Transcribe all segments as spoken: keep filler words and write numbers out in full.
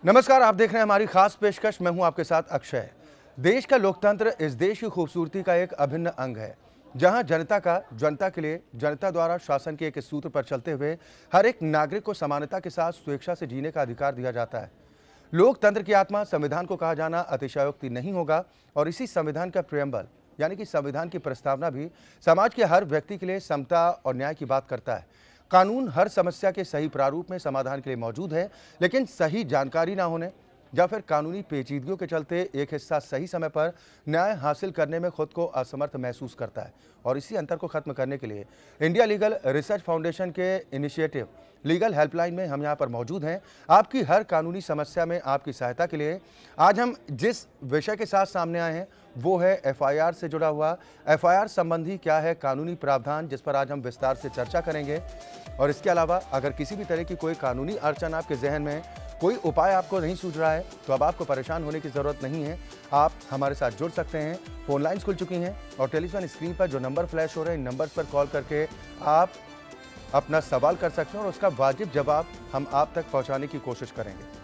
नमस्कार, आप देख रहे हैं हमारी खास पेशकश। मैं हूं आपके साथ अक्षय। देश का लोकतंत्र इस देश की खूबसूरती का एक अभिन्न अंग है, जहां जनता का जनता के लिए जनता द्वारा शासन के एक सूत्र पर चलते हुए हर एक नागरिक को समानता के साथ स्वेच्छा से जीने का अधिकार दिया जाता है। लोकतंत्र की आत्मा संविधान को कहा जाना अतिशयोक्ति नहीं होगा और इसी संविधान का प्रियम्बल यानी कि संविधान की प्रस्तावना भी समाज के हर व्यक्ति के लिए समता और न्याय की बात करता है। कानून हर समस्या के सही प्रारूप में समाधान के लिए मौजूद है, लेकिन सही जानकारी ना होने या फिर कानूनी पेचीदगियों के चलते एक हिस्सा सही समय पर न्याय हासिल करने में खुद को असमर्थ महसूस करता है। और इसी अंतर को खत्म करने के लिए इंडिया लीगल रिसर्च फाउंडेशन के इनिशिएटिव लीगल हेल्पलाइन में हम यहाँ पर मौजूद हैं, आपकी हर कानूनी समस्या में आपकी सहायता के लिए। आज हम जिस विषय के साथ सामने आए हैं वो है एफ आई आर से जुड़ा हुआ एफ आई आर संबंधी क्या है कानूनी प्रावधान, जिस पर आज हम विस्तार से चर्चा करेंगे। और इसके अलावा अगर किसी भी तरह की कोई कानूनी अड़चन आपके जहन में, कोई उपाय आपको नहीं सूझ रहा है, तो अब आपको परेशान होने की ज़रूरत नहीं है। आप हमारे साथ जुड़ सकते हैं। फ़ोन लाइन्स खुल चुकी हैं और टेलीफोन स्क्रीन पर जो नंबर फ्लैश हो रहे हैं, इन नंबर्स पर कॉल करके आप अपना सवाल कर सकते हैं और उसका वाजिब जवाब हम आप तक पहुंचाने की कोशिश करेंगे।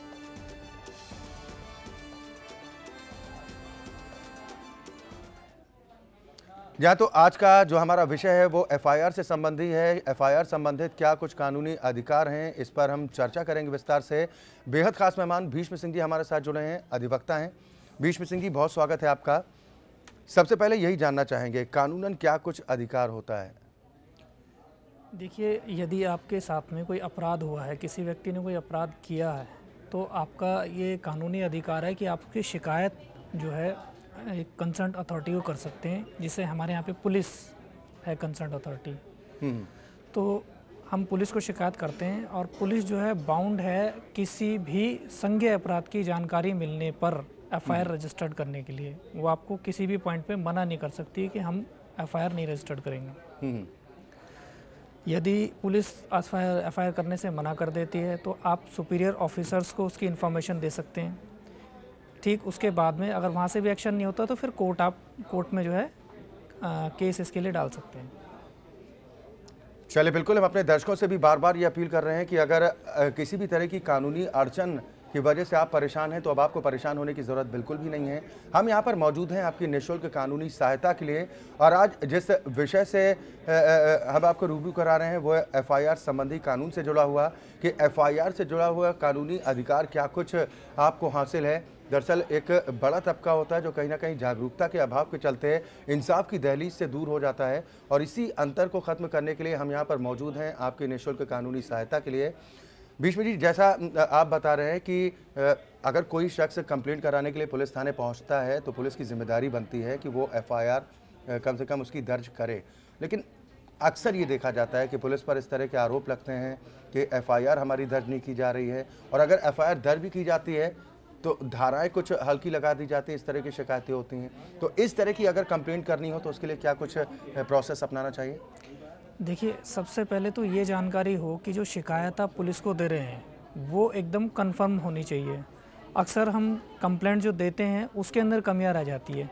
या तो आज का जो हमारा विषय है वो एफ आई आर से संबंधी है। एफ आई आर संबंधित क्या कुछ कानूनी अधिकार हैं, इस पर हम चर्चा करेंगे विस्तार से। बेहद खास मेहमान भीष्म सिंह जी हमारे साथ जुड़े हैं, अधिवक्ता हैं। भीष्म सिंह जी, बहुत स्वागत है आपका। सबसे पहले यही जानना चाहेंगे, कानूनन क्या कुछ अधिकार होता है? देखिए, यदि आपके साथ में कोई अपराध हुआ है, किसी व्यक्ति ने कोई अपराध किया है, तो आपका ये कानूनी अधिकार है कि आपकी शिकायत जो है एक कंसर्न अथॉरिटी को कर सकते हैं, जिसे हमारे यहाँ पे पुलिस है कंसर्न अथॉरिटी। तो हम पुलिस को शिकायत करते हैं और पुलिस जो है बाउंड है किसी भी संज्ञेय अपराध की जानकारी मिलने पर एफ आई आर रजिस्टर्ड करने के लिए। वो आपको किसी भी पॉइंट पे मना नहीं कर सकती कि हम एफ आई आर नहीं रजिस्टर्ड करेंगे। यदि police F I R F I R करने से मना कर देती है तो आप सुपीरियर ऑफिसर्स को उसकी इन्फॉर्मेशन दे सकते हैं। ठीक उसके बाद में अगर वहाँ से भी एक्शन नहीं होता तो फिर कोर्ट आप कोर्ट में जो है आ, केस इसके लिए डाल सकते हैं। चलिए, बिल्कुल। हम अपने दर्शकों से भी बार बार ये अपील कर रहे हैं कि अगर आ, किसी भी तरह की कानूनी अड़चन की वजह से आप परेशान हैं तो अब आपको परेशान होने की ज़रूरत बिल्कुल भी नहीं है। हम यहाँ पर मौजूद हैं आपकी निःशुल्क कानूनी सहायता के लिए। और आज जिस विषय से हम आपको रूबरू करा रहे हैं वो एफ आई आर संबंधी कानून से जुड़ा हुआ, कि एफ आई आर से जुड़ा हुआ कानूनी अधिकार क्या कुछ आपको हासिल है। दरअसल एक बड़ा तबका होता है जो कहीं ना कहीं जागरूकता के अभाव के चलते इंसाफ की दहलीज से दूर हो जाता है, और इसी अंतर को ख़त्म करने के लिए हम यहाँ पर मौजूद हैं आपकी निःशुल्क कानूनी सहायता के लिए। भीष्म जी, जैसा आप बता रहे हैं कि अगर कोई शख्स कंप्लेंट कराने के लिए पुलिस थाने पहुँचता है तो पुलिस की जिम्मेदारी बनती है कि वो एफ आई आर कम से कम उसकी दर्ज करे, लेकिन अक्सर ये देखा जाता है कि पुलिस पर इस तरह के आरोप लगते हैं कि एफ आई आर हमारी दर्ज नहीं की जा रही है, और अगर एफ आई आर दर्ज भी की जाती है तो धाराएं कुछ हल्की लगा दी जाती है। इस तरह की शिकायतें होती हैं। तो इस तरह की अगर कंप्लेंट करनी हो तो उसके लिए क्या कुछ प्रोसेस अपनाना चाहिए? देखिए, सबसे पहले तो ये जानकारी हो कि जो शिकायत आप पुलिस को दे रहे हैं वो एकदम कंफर्म होनी चाहिए। अक्सर हम कंप्लेंट जो देते हैं उसके अंदर कमियां रह जाती है।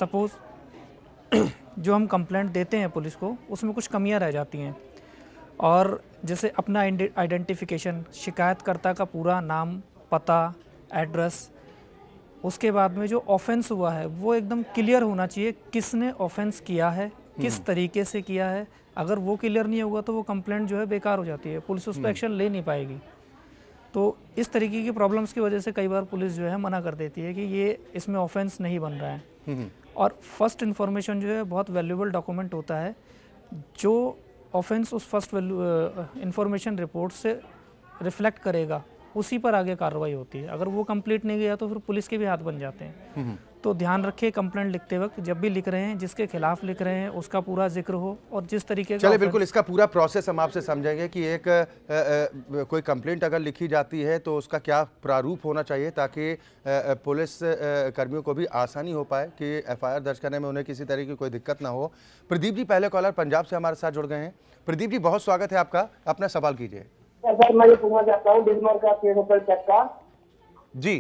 सपोज़ जो हम कंप्लेंट देते हैं पुलिस को उसमें कुछ कमियां रह जाती हैं, और जैसे अपना आइडेंटिफिकेशन, शिकायतकर्ता का पूरा नाम, पता, एड्रेस, उसके बाद में जो ऑफेंस हुआ है वो एकदम क्लियर होना चाहिए, किसने ऑफेंस किया है, किस तरीके से किया है। अगर वो क्लियर नहीं होगा तो वो कंप्लेंट जो है बेकार हो जाती है, पुलिस उस पर एक्शन ले नहीं पाएगी। तो इस तरीके की प्रॉब्लम्स की वजह से कई बार पुलिस जो है मना कर देती है कि ये इसमें ऑफेंस नहीं बन रहा है। और फर्स्ट इन्फॉर्मेशन जो है बहुत वैल्यूएबल डॉक्यूमेंट होता है, जो ऑफेंस उस फर्स्ट इन्फॉर्मेशन रिपोर्ट से रिफ्लेक्ट करेगा उसी पर आगे कार्रवाई होती है। अगर वो कंप्लीट नहीं गया तो फिर पुलिस के भी हाथ बन जाते हैं। तो ध्यान रखिए, कंप्लेंट लिखते वक्त जब भी लिख रहे हैं, जिसके खिलाफ लिख रहे हैं उसका पूरा जिक्र हो और जिस तरीके का। चलिए, बिल्कुल। इसका पूरा प्रोसेस हम आपसे समझेंगे कि एक आ, आ, कोई कंप्लेंट अगर लिखी जाती है तो उसका क्या प्रारूप होना चाहिए, ताकि आ, पुलिस आ, कर्मियों को भी आसानी हो पाए कि एफ आई आर दर्ज करने में उन्हें किसी तरह की कोई दिक्कत ना हो। प्रदीप जी, पहले कॉलर पंजाब से हमारे साथ जुड़ गए हैं। प्रदीप जी, बहुत स्वागत है आपका, अपना सवाल कीजिए। सर, मैं ये पूछना चाहता हूँ डिसमर का केस होकर चेक का जी,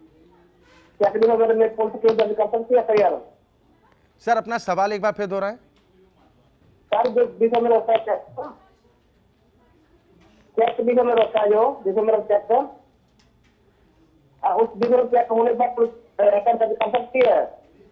चेक अगर मैं पुलिस केस दर्ज कर सकती है एफ आई आर? सर, अपना सवाल एक बार फिर दोहराएं। सर, जो डिसमर होता है चेक का, चेक डिसमर होता है जो डिसमर चेक का, उस वीडियो में क्या होने पर पुलिस कर कर सकती है?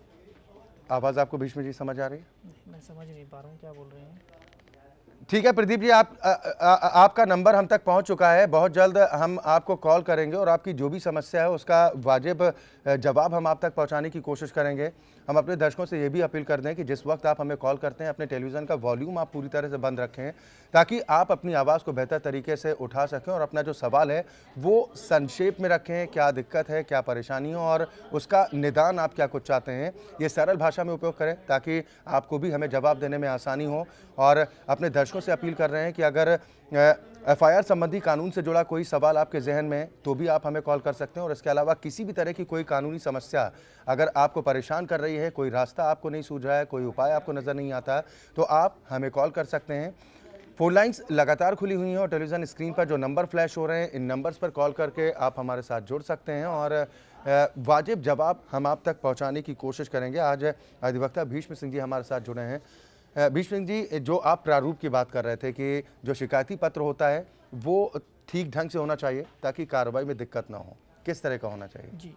आवाज आपको भीष्म जी समझ आ रही है? मैं समझ नहीं पा रहा हूँ क्या बोल रहे हैं। ठीक है प्रदीप जी, आप आ, आ, आ, आपका नंबर हम तक पहुंच चुका है। बहुत जल्द हम आपको कॉल करेंगे और आपकी जो भी समस्या है उसका वाजिब जवाब हम आप तक पहुंचाने की कोशिश करेंगे। हम अपने दर्शकों से ये भी अपील कर दें कि जिस वक्त आप हमें कॉल करते हैं अपने टेलीविज़न का वॉल्यूम आप पूरी तरह से बंद रखें, ताकि आप अपनी आवाज़ को बेहतर तरीके से उठा सकें और अपना जो सवाल है वो संक्षेप में रखें, क्या दिक्कत है, क्या परेशानी हो और उसका निदान आप क्या कुछ चाहते हैं, ये सरल भाषा में उपयोग करें ताकि आपको भी हमें जवाब देने में आसानी हो। और अपने दर्शकों से अपील कर रहे हैं कि अगर एफ आई आर संबंधी कानून से जुड़ा कोई सवाल आपके जहन में तो भी आप हमें कॉल कर सकते हैं। और इसके अलावा किसी भी तरह की कोई कानूनी समस्या अगर आपको परेशान कर रही है, कोई रास्ता आपको नहीं सूझ रहा है, कोई उपाय आपको नज़र नहीं आता, तो आप हमें कॉल कर सकते हैं। फ़ोन लाइन्स लगातार खुली हुई हैं और टेलीविज़न स्क्रीन पर जो नंबर फ्लैश हो रहे हैं, इन नंबर्स पर कॉल करके आप हमारे साथ जुड़ सकते हैं और वाजिब जवाब हम आप तक पहुँचाने की कोशिश करेंगे। आज अधिवक्ता भीष्म सिंह जी हमारे साथ जुड़े हैं। भीष्म सिंह जी, जो आप प्रारूप की बात कर रहे थे कि जो शिकायती पत्र होता है वो ठीक ढंग से होना चाहिए ताकि कार्रवाई में दिक्कत ना हो, किस तरह का होना चाहिए? जी,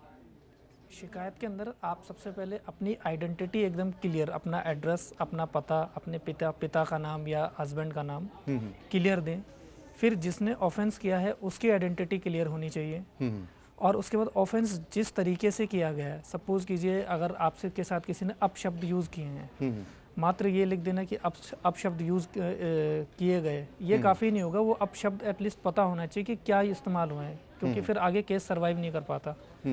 शिकायत के अंदर आप सबसे पहले अपनी आइडेंटिटी एकदम क्लियर, अपना एड्रेस, अपना पता, अपने पिता पिता का नाम या हस्बैंड का नाम क्लियर दें। फिर जिसने ऑफेंस किया है उसकी आइडेंटिटी क्लियर होनी चाहिए और उसके बाद ऑफेंस जिस तरीके से किया गया है, सपोज कीजिए अगर आपसे के साथ किसी ने अपशब्द यूज़ किए हैं, मात्र ये लिख देना कि अप अपशब्द यूज़ किए गए, ये काफ़ी नहीं होगा। वो अपशब्द एटलीस्ट पता होना चाहिए कि क्या इस्तेमाल हुए हैं, क्योंकि फिर आगे केस सर्वाइव नहीं कर पाता।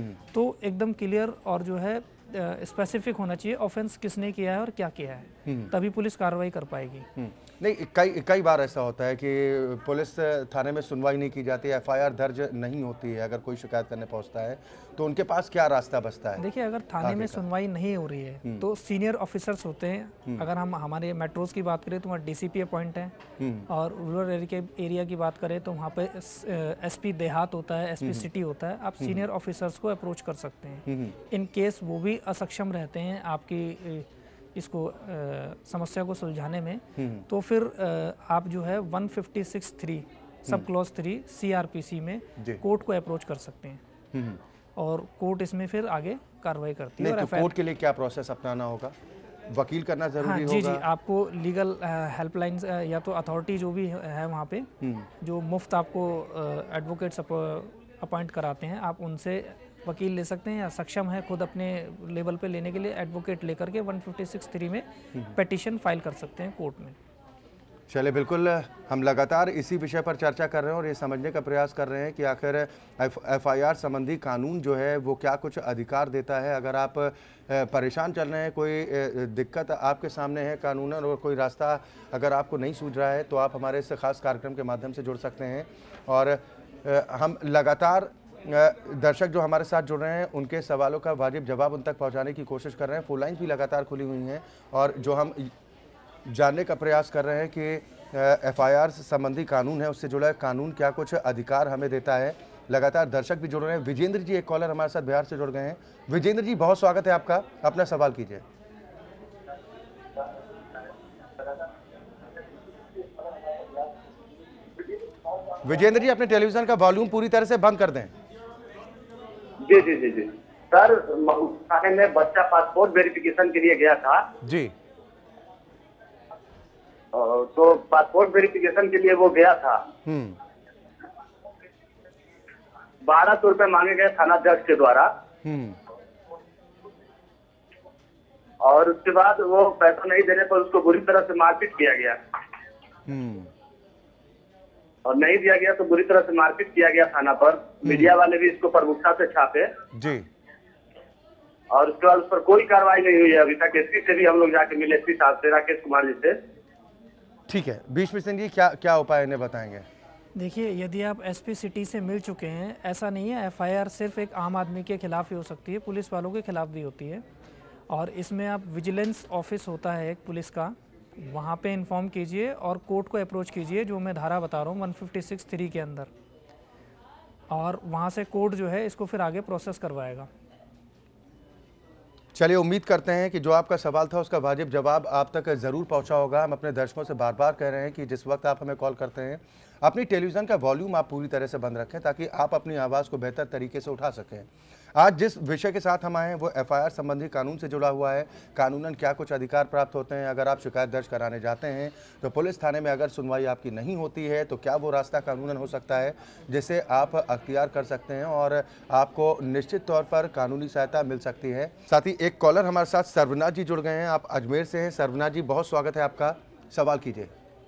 तो एकदम क्लियर और जो है स्पेसिफिक होना चाहिए ऑफेंस किसने किया है और क्या किया है, तभी पुलिस कार्रवाई कर पाएगी। नहीं, कई कई बार ऐसा होता है कि पुलिस थाने में सुनवाई नहीं की जाती, एफ आई आर दर्ज नहीं होती है। अगर कोई शिकायत करने पहुंचता है तो उनके पास क्या रास्ता बचता है? देखिए, अगर थाने में सुनवाई नहीं हो रही है तो सीनियर ऑफिसर्स होते हैं। अगर हम हमारे मेट्रोज की बात करें तो वहाँ डी सी पी अपॉइंट हैं और रूरल एरिया की बात करें तो वहाँ पे एस पी देहात होता है, एस पी सिटी होता है। आप सीनियर ऑफिसर्स को अप्रोच कर सकते हैं। इन केस वो भी असक्षम रहते हैं आपकी इसको आ, समस्या को सुलझाने में, तो फिर आ, आप जो है one fifty six three sub clause three C R P C में कोर्ट को अप्रोच कर सकते हैं और कोर्ट इसमें फिर आगे कार्रवाई करती है। और तो कोर्ट के लिए क्या प्रोसेस अपनाना होगा? वकील करना जरूरी हाँ, जी होगा? जी, आपको लीगल हेल्पलाइन या तो अथॉरिटी जो भी है वहाँ पे जो मुफ्त आपको एडवोकेट्स अपॉइंट कराते हैं, आप उनसे वकील ले सकते हैं या सक्षम है खुद अपने लेवल पे लेने के लिए एडवोकेट लेकर के वन फिफ्टी सिक्स थ्री में पिटीशन फाइल कर सकते हैं कोर्ट में। चलिए, बिल्कुल हम लगातार इसी विषय पर चर्चा कर रहे हैं और ये समझने का प्रयास कर रहे हैं कि आखिर एफ आई आर संबंधी कानून जो है वो क्या कुछ अधिकार देता है। अगर आप परेशान चल रहे हैं, कोई दिक्कत आपके सामने है कानूनन और कोई रास्ता अगर आपको नहीं सूझ रहा है तो आप हमारे इस खास कार्यक्रम के माध्यम से जुड़ सकते हैं। और हम लगातार दर्शक जो हमारे साथ जुड़ रहे हैं उनके सवालों का वाजिब जवाब उन तक पहुंचाने की कोशिश कर रहे हैं। फोन लाइन्स भी लगातार खुली हुई हैं और जो हम जानने का प्रयास कर रहे हैं कि एफ आई आर संबंधी कानून है उससे जुड़ा कानून क्या कुछ अधिकार हमें देता है। लगातार दर्शक भी जुड़ रहे हैं। विजेंद्र जी, एक कॉलर हमारे साथ बिहार से जुड़ गए हैं। विजेंद्र जी, बहुत स्वागत है आपका, अपना सवाल कीजिए। विजेंद्र जी, अपने टेलीविजन का वॉल्यूम पूरी तरह से बंद कर दें। जी जी जी जी सर, थाने में बच्चा पासपोर्ट वेरिफिकेशन के लिए गया था जी। तो पासपोर्ट वेरिफिकेशन के लिए वो गया था। हम्म बारह सौ रुपए मांगे गए थानाध्यक्ष के द्वारा हम्म और उसके बाद वो पैसा नहीं देने पर उसको बुरी तरह से मारपीट किया गया। हम्म और नहीं दिया गया तो बुरी तरह से मारपीट किया गया थाना पर। मीडिया वाले भी इसको प्रमुखता से छापे जी। और उसके बाद उस पर कोई कार्रवाई नहीं हुई है अभी तक। एसपी से भी हम लोग जाके मिले, एसपी साहब से, राकेश कुमार जी से। ठीक है, भीष्म सिंह जी, क्या क्या उपाय इन्हें बताएंगे? देखिए, यदि आप एसपी सिटी से मिल चुके हैं, ऐसा नहीं है एफ आई आर सिर्फ एक आम आदमी के खिलाफ ही हो सकती है, पुलिस वालों के खिलाफ भी होती है। और इसमें आप विजिलेंस ऑफिस होता है एक पुलिस का, वहाँ पे इन्फॉर्म कीजिए और कोर्ट को अप्रोच कीजिए, जो मैं धारा बता रहा हूँ वन फिफ्टी सिक्स थ्री के अंदर, और वहाँ से कोर्ट जो है इसको फिर आगे प्रोसेस करवाएगा। चलिए, उम्मीद करते हैं कि जो आपका सवाल था उसका वाजिब जवाब आप तक ज़रूर पहुंचा होगा। हम अपने दर्शकों से बार बार कह रहे हैं कि जिस वक्त आप हमें कॉल करते हैं, अपनी टेलीविज़न का वॉल्यूम आप पूरी तरह से बंद रखें ताकि आप अपनी आवाज़ को बेहतर तरीके से उठा सकें। आज जिस विषय के साथ हम आए हैं वो एफ आई आर संबंधी कानून से जुड़ा हुआ है। कानूनन क्या कुछ अधिकार प्राप्त होते हैं, अगर आप शिकायत दर्ज कराने जाते हैं तो पुलिस थाने में अगर सुनवाई आपकी नहीं होती है तो क्या वो रास्ता कानूनन हो सकता है जिसे आप अख्तियार कर सकते हैं और आपको निश्चित तौर पर कानूनी सहायता मिल सकती है। साथ ही एक कॉलर हमारे साथ सर्वनाथ जी जुड़ गए हैं, आप अजमेर से हैं। सर्वनाथ जी, बहुत स्वागत है आपका, सवाल कीजिए।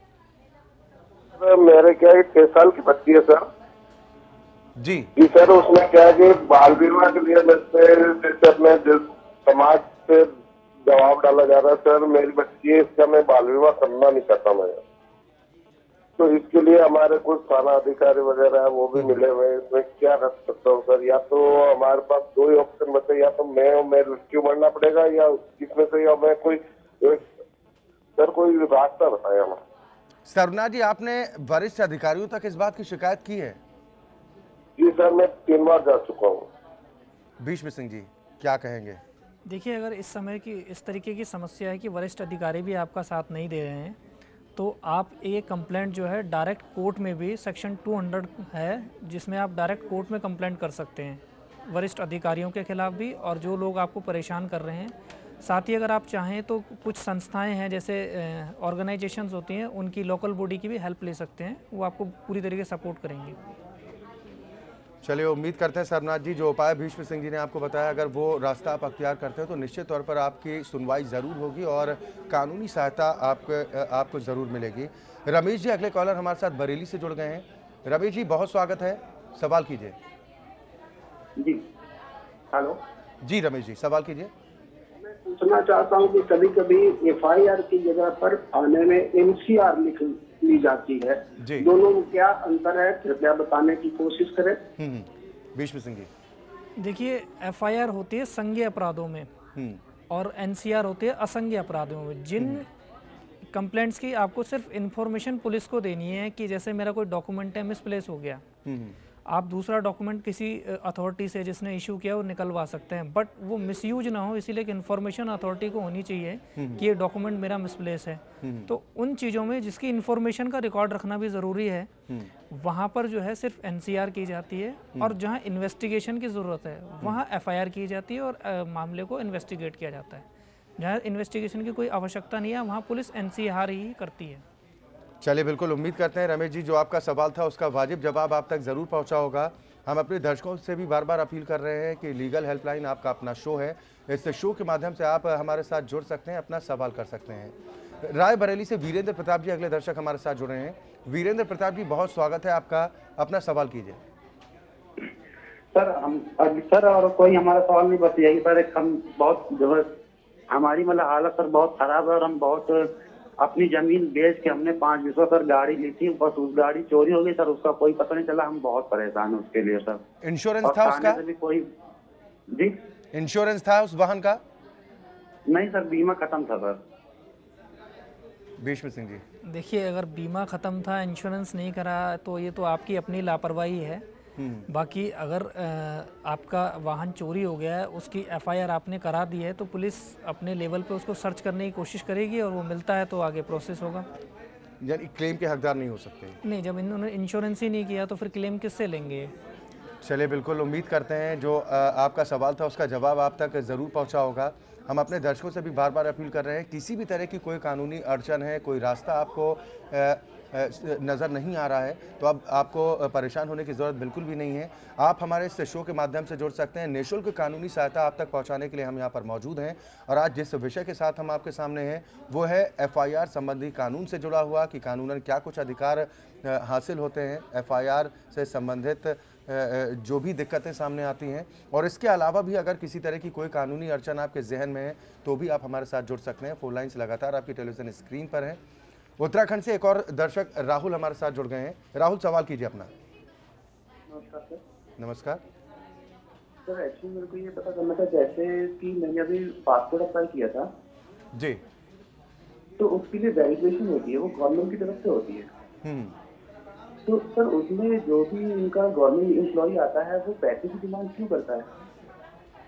मेरे क्या तेईस साल की बच्ची है सर। जी जी सर, उसमें क्या है कि बाल विवाह के लिए जैसे अपने जिस समाज से दबाव डाला जा रहा है सर, मेरी बच्ची है, इसका मैं बाल विवाह करना नहीं चाहता मैं। तो इसके लिए हमारे कुछ थाना अधिकारी वगैरह है वो भी मिले हुए हैं, इसमें क्या कर सकता हूँ सर? या तो हमारे पास दो ही ऑप्शन बचे, या तो मैं और मैं रेस्क्यू बनना पड़ेगा या इसमें से या मैं कोई सर कोई रास्ता बताया हमें। सर्वनाथ जी, आपने वरिष्ठ अधिकारियों तक इस बात की शिकायत की है? जी सर, मैं तीन बार जा चुका हूँ। भीष्म सिंह जी, क्या कहेंगे? देखिए, अगर इस समय की इस तरीके की समस्या है कि वरिष्ठ अधिकारी भी आपका साथ नहीं दे रहे हैं, तो आप ये कंप्लेंट जो है डायरेक्ट कोर्ट में भी सेक्शन दो सौ है जिसमें आप डायरेक्ट कोर्ट में कंप्लेंट कर सकते हैं, वरिष्ठ अधिकारियों के खिलाफ भी और जो लोग आपको परेशान कर रहे हैं। साथ ही अगर आप चाहें तो कुछ संस्थाएं हैं जैसे ऑर्गेनाइजेशंस होती हैं, उनकी लोकल बॉडी की भी हेल्प ले सकते हैं, वो आपको पूरी तरीके से सपोर्ट करेंगे। चलिए, उम्मीद करते हैं सर्वनाथ जी जो उपाय भीष्म सिंह जी ने आपको बताया, अगर वो रास्ता आप अख्तियार करते हैं तो निश्चित तौर पर आपकी सुनवाई ज़रूर होगी और कानूनी सहायता आपको आपको ज़रूर मिलेगी। रमेश जी अगले कॉलर हमारे साथ बरेली से जुड़ गए हैं। रमेश जी, बहुत स्वागत है, सवाल कीजिए। जी हेलो जी रमेश जी, सवाल कीजिए। मैं पूछना चाहता हूँ कि कभी कभी एफ आई आर की जगह पर थाने में एन सी आर लिख ली जाती है, दोनों में क्या अंतर है, कृपया बताने की कोशिश करें। हम्म भीष्म सिंह जी, देखिए, एफ आई आर होती है संज्ञेय अपराधों में और एन सी आर होती है असंज्ञेय अपराधों में। जिन कंप्लेंट्स की आपको सिर्फ इन्फॉर्मेशन पुलिस को देनी है कि जैसे मेरा कोई डॉक्यूमेंट है मिसप्लेस हो गया, आप दूसरा डॉक्यूमेंट किसी अथॉरिटी से जिसने इशू किया वो निकलवा सकते हैं, बट वो मिसयूज ना हो, इसीलिए इन्फॉर्मेशन अथॉरिटी को होनी चाहिए कि ये डॉक्यूमेंट मेरा मिसप्लेस है। तो उन चीज़ों में जिसकी इन्फॉर्मेशन का रिकॉर्ड रखना भी ज़रूरी है, वहाँ पर जो है सिर्फ एन सी आर की जाती है और जहाँ इन्वेस्टिगेशन की ज़रूरत है वहाँ एफ आई आर की जाती है और आ, मामले को इन्वेस्टिगेट किया जाता है। जहाँ इन्वेस्टिगेशन की कोई आवश्यकता नहीं है वहाँ पुलिस एन सी आर ही करती है। चलिए, बिल्कुल उम्मीद करते हैं रमेश जी जो आपका सवाल था उसका वाजिब जवाब आप तक ज़रूर पहुंचा होगा। हम अपने दर्शकों से भी बार बार अपील कर रहे हैं कि लीगल हेल्पलाइन आपका अपना शो है, इस शो के माध्यम से आप हमारे साथ जुड़ सकते हैं, अपना सवाल कर सकते हैं। राय बरेली से वीरेंद्र प्रताप जी अगले दर्शक हमारे साथ जुड़े हैं। वीरेंद्र प्रताप जी, बहुत स्वागत है आपका, अपना सवाल कीजिए। सर हम सर और कोई हमारा सवाल नहीं, बस यही सर, हम बहुत जो हमारी मतलब हालत सर बहुत खराब है और हम बहुत अपनी जमीन बेच के हमने पाँच बीसों सर गाड़ी ली थी, बस उस गाड़ी चोरी हो गई सर, उसका कोई पता नहीं चला, हम बहुत परेशान हैं उसके लिए सर। इंश्योरेंस था उसका? भी कोई जी इंश्योरेंस था उस वाहन का? नहीं सर, बीमा खत्म था सर। भीष्म सिंह जी, देखिए, अगर बीमा ख़त्म था, इंश्योरेंस नहीं करा तो ये तो आपकी अपनी लापरवाही है। बाकी अगर आपका वाहन चोरी हो गया है, उसकी एफ आई आर आपने करा दी है तो पुलिस अपने लेवल पे उसको सर्च करने की कोशिश करेगी और वो मिलता है तो आगे प्रोसेस होगा। यानी क्लेम के हकदार नहीं हो सकते? नहीं, जब इन्होंने इंश्योरेंस ही नहीं किया तो फिर क्लेम किससे लेंगे? चलिए, बिल्कुल उम्मीद करते हैं जो आपका सवाल था उसका जवाब आप तक ज़रूर पहुंचा होगा। हम अपने दर्शकों से भी बार बार अपील कर रहे हैं, किसी भी तरह की कोई कानूनी अड़चन है, कोई रास्ता आपको नज़र नहीं आ रहा है तो अब आपको परेशान होने की ज़रूरत बिल्कुल भी नहीं है। आप हमारे इस शो के माध्यम से जुड़ सकते हैं, निःशुल्क कानूनी सहायता आप तक पहुंचाने के लिए हम यहां पर मौजूद हैं। और आज जिस विषय के साथ हम आपके सामने हैं वो है एफ आई आर संबंधी कानून से जुड़ा हुआ कि कानूनन क्या कुछ अधिकार हासिल होते हैं, एफ आई आर से संबंधित जो भी दिक्कतें सामने आती हैं, और इसके अलावा भी अगर किसी तरह की कोई कानूनी अड़चन आपके जहन में है तो भी आप हमारे साथ जुड़ सकते हैं। फोन लाइन्स लगातार आपकी टेलीविज़न स्क्रीन पर हैं। उत्तराखंड से एक और दर्शक राहुल हमारे साथ जुड़ गए हैं। राहुल, सवाल कीजिए अपना। नमस्कार सर। नमस्कार सर, एक्चुअली मेरे को ये पता करना था, जैसे कि मैंने अभी पासपोर्ट अप्लाई किया था जी, तो उसके लिए वेरिफिकेशन होती है, वो गवर्नमेंट की तरफ से होती है। हम्म तो सर उसमें जो भी उनका गवर्नमेंट एम्प्लॉय आता है वो पैसे की डिमांड क्यों करता है?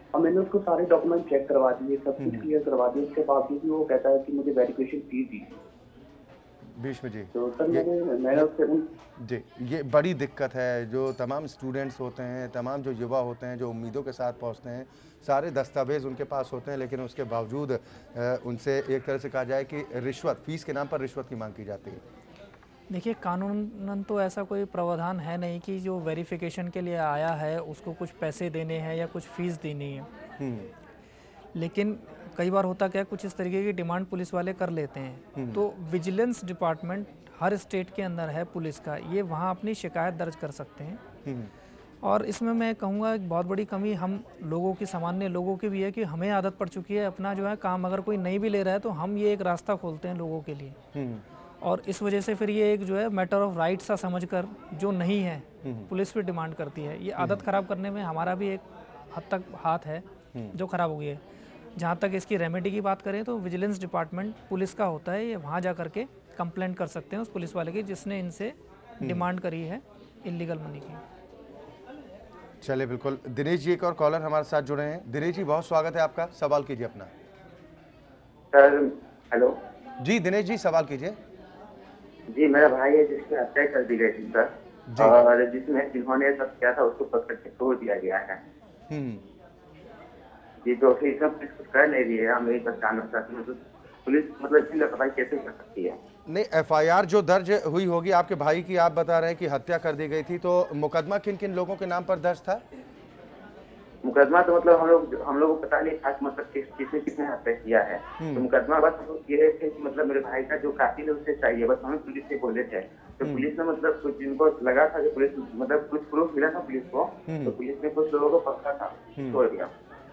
और मैंने उसको सारे डॉक्यूमेंट चेक करवा दिए, सब कुछ क्लियर करवा दिया, उसके बावजूद भी वो कहता है कि मुझे वेरिफिकेशन फीस दी। भीष्म जी, तो सर मैंने मैंने उससे जी ये बड़ी दिक्कत है। जो तमाम स्टूडेंट्स होते हैं, तमाम जो युवा होते हैं, जो उम्मीदों के साथ पहुंचते हैं, सारे दस्तावेज उनके पास होते हैं, लेकिन उसके बावजूद उनसे एक तरह से कहा जाए कि रिश्वत, फीस के नाम पर रिश्वत की मांग की जाती है। देखिए, कानूनन तो ऐसा कोई प्रावधान है नहीं कि जो वेरिफिकेशन के लिए आया है उसको कुछ पैसे देने हैं या कुछ फीस देनी है। लेकिन कई बार होता क्या, कुछ इस तरीके की डिमांड पुलिस वाले कर लेते हैं, तो विजिलेंस डिपार्टमेंट हर स्टेट के अंदर है पुलिस का, ये वहाँ अपनी शिकायत दर्ज कर सकते हैं। और इसमें मैं कहूँगा एक बहुत बड़ी कमी हम लोगों की, सामान्य लोगों की भी है कि हमें आदत पड़ चुकी है अपना जो है काम अगर कोई नहीं भी ले रहा है तो हम ये एक रास्ता खोलते हैं लोगों के लिए, और इस वजह से फिर ये एक जो है मैटर ऑफ राइट सा समझकर जो नहीं है पुलिस भी डिमांड करती है। ये आदत ख़राब करने में हमारा भी एक हद तक हाथ है जो ख़राब हो गई है। जहाँ तक इसकी रेमेडी की बात करें तो विजिलेंस डिपार्टमेंट पुलिस का होता है, ये वहाँ जा करके कंप्लेंट कर सकते हैं उस पुलिस वाले की जिसने इनसे डिमांड करी है इलीगल मनी की। चलिए बिल्कुल, दिनेश जी एक और कॉलर हमारे साथ जुड़े हैं। दिनेश जी बहुत स्वागत है आपका, सवाल कीजिए अपना। सर हेलो जी दिनेश जी सवाल कीजिए। जी, मेरा भाई है जिसकी हत्या कर दी गई थी सर, और जिसमें जिन्होंने सब किया था उसको पकड़ के छोड़ दिया गया है जी। तो फिर इसमें पुलिस कुछ कर नहीं रही है, हम यही बस जानना चाहते हैं पुलिस मतलब इसकी लापरवाही कैसे कर सकती है? नहीं, एफआईआर जो दर्ज हुई होगी आपके भाई की, आप बता रहे हैं कि हत्या कर दी गई थी, तो मुकदमा किन किन लोगों के नाम पर दर्ज था? मुकदमा तो मतलब हम लोग हम लोगों को पता नहीं था मतलब किस किसने किसने हत्या किया है। तो मुकदमा बस हम लोग ये थे कि मतलब मेरे भाई का जो कातिल है उसे चाहिए, बस हमें पुलिस से बोले थे। तो पुलिस ने मतलब कुछ जिनको लगा था कि पुलिस मतलब कुछ प्रूफ मिला था पुलिस को, तो पुलिस ने कुछ लोगों को पकड़ा था, छोड़ दिया।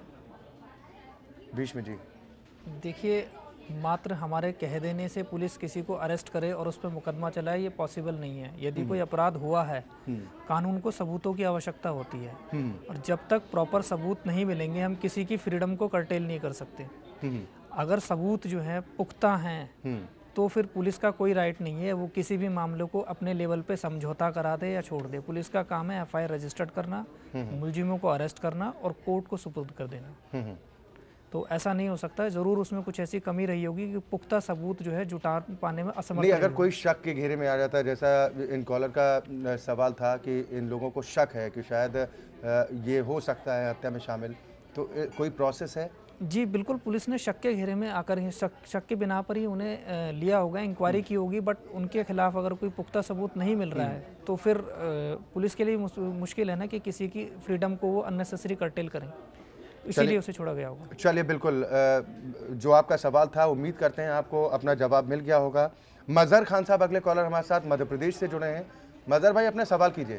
भीष्म जी, देखिए, मात्र हमारे कह देने से पुलिस किसी को अरेस्ट करे और उस पर मुकदमा चलाए ये पॉसिबल नहीं है। यदि कोई अपराध हुआ है, कानून को सबूतों की आवश्यकता होती है, और जब तक प्रॉपर सबूत नहीं मिलेंगे हम किसी की फ्रीडम को कर्टेल नहीं कर सकते। अगर सबूत जो है पुख्ता हैं तो फिर पुलिस का कोई राइट नहीं है वो किसी भी मामले को अपने लेवल पे समझौता करा दे या छोड़ दे। पुलिस का काम है एफ आई आर रजिस्टर्ड करना, मुलजिमों को अरेस्ट करना और कोर्ट को सुपुर्द कर देना। तो ऐसा नहीं हो सकता है, जरूर उसमें कुछ ऐसी कमी रही होगी कि पुख्ता सबूत जो है जुटा पाने में असमर्थ। नहीं, अगर कोई शक के घेरे में आ जाता है, जैसा इन कॉलर का सवाल था कि इन लोगों को शक है कि शायद ये हो सकता है हत्या में शामिल, तो कोई प्रोसेस है? जी बिल्कुल, पुलिस ने शक के घेरे में आकर ही शक, शक के बिना पर ही उन्हें लिया होगा, इंक्वायरी की होगी, बट उनके खिलाफ अगर कोई पुख्ता सबूत नहीं मिल रहा है तो फिर पुलिस के लिए मुश्किल है ना कि किसी की फ्रीडम को वो अननेसेसरी कर्टेल करें, इसीलिए उसे छोड़ा गया होगा। चलिए बिल्कुल, जो आपका सवाल था उम्मीद करते हैं आपको अपना जवाब मिल गया होगा। मजहर खान साहब अगले कॉलर हमारे साथ मध्य प्रदेश से जुड़े हैं। मजहर भाई अपना सवाल कीजिए।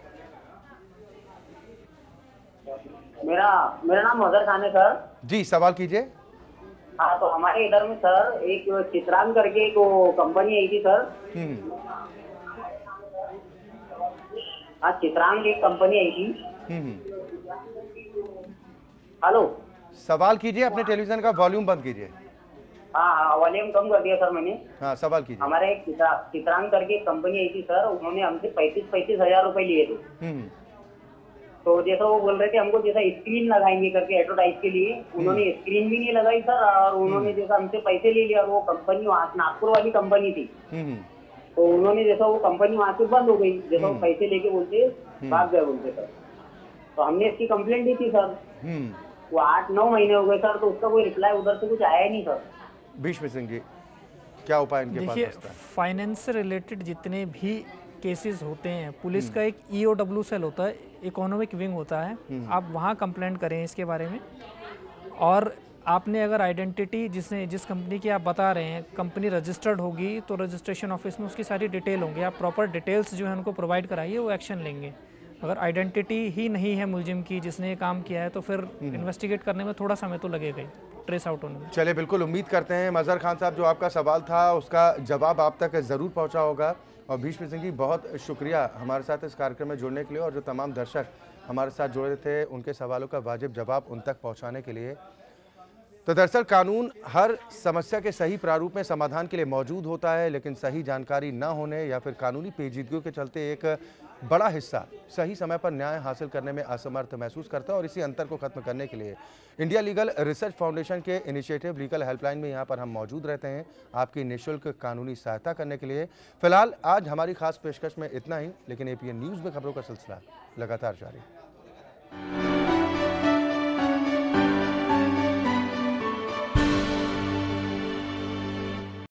मेरा मेरा नाम मजहर खान है सर। जी सवाल कीजिए। हाँ, तो हमारे इधर में सर एक चित्रांग करके एक कंपनी आई थी सर। हाँ, चित्रांग एक कंपनी आई थी। हेलो, सवाल कीजिए, अपने टेलीविजन का वॉल्यूम बंद कीजिए। हाँ हाँ, वॉल्यूम कम कर दिया सर मैंने। हाँ, सवाल कीजिए। हमारे एक चित्रांग करके कंपनी आई थी सर, उन्होंने हमसे पैंतीस पैंतीस हजार रुपए लिए थे। तो जैसा वो बोल रहे थे हमको जैसा स्क्रीन लगाएंगे करके एडवर्टाइज के लिए, उन्होंने स्क्रीन भी नहीं लगाई सर, और उन्होंने जैसा हमसे पैसे ले लिया, वो कंपनी वहाँ नागपुर वाली कंपनी थी, तो उन्होंने जैसा वो कंपनी वहाँ से बंद हो गई, जैसा वो पैसे लेके बोलते भाग गए बोलते सर। तो हमने इसकी कंप्लेंट दी थी सर, वो आठ नौ महीने हो गए सर, तो उसका कोई रिप्लाई उधर से कुछ आया नहीं सर। भीष्म सिंह जी, क्या उपाय इनके पास बचता है? फाइनेंस से रिलेटेड जितने भी केसेस होते हैं, पुलिस का एक ई ओ डब्ल्यू सेल होता है, इकोनॉमिक विंग होता है, आप वहाँ कंप्लेंट करें इसके बारे में। और आपने अगर आइडेंटिटी जिसने जिस कंपनी की आप बता रहे हैं कंपनी रजिस्टर्ड होगी तो रजिस्ट्रेशन ऑफिस में उसकी सारी डिटेल होंगी, आप प्रॉपर डिटेल्स जो है उनको प्रोवाइड कराइए, वो एक्शन लेंगे। अगर आइडेंटिटी ही नहीं है मुलजिम की जिसने ये काम किया है तो फिर इन्वेस्टिगेट करने में थोड़ा समय तो लगेगा ही, ट्रेस आउट होने में। चलिए बिल्कुल, उम्मीद करते हैं मजहर खान साहब जो आपका सवाल था उसका जवाब आप तक ज़रूर पहुंचा होगा। और भीष्म सिंह जी, बहुत शुक्रिया हमारे साथ इस कार्यक्रम में जुड़ने के लिए, और जो तमाम दर्शक हमारे साथ जुड़े थे उनके सवालों का वाजिब जवाब उन तक पहुँचाने के लिए। तो दरअसल कानून हर समस्या के सही प्रारूप में समाधान के लिए मौजूद होता है, लेकिन सही जानकारी न होने या फिर कानूनी पेचीदगियों के चलते एक बड़ा हिस्सा सही समय पर न्याय हासिल करने में असमर्थ महसूस करता है और इसी अंतर को खत्म करने के लिए इंडिया लीगल रिसर्च फाउंडेशन के इनिशिएटिव लीगल हेल्पलाइन में यहाँ पर हम मौजूद रहते हैं आपकी निःशुल्क कानूनी सहायता करने के लिए। फिलहाल आज हमारी खास पेशकश में इतना ही, लेकिन एपीएन न्यूज़ में खबरों का सिलसिला लगातार जारी है।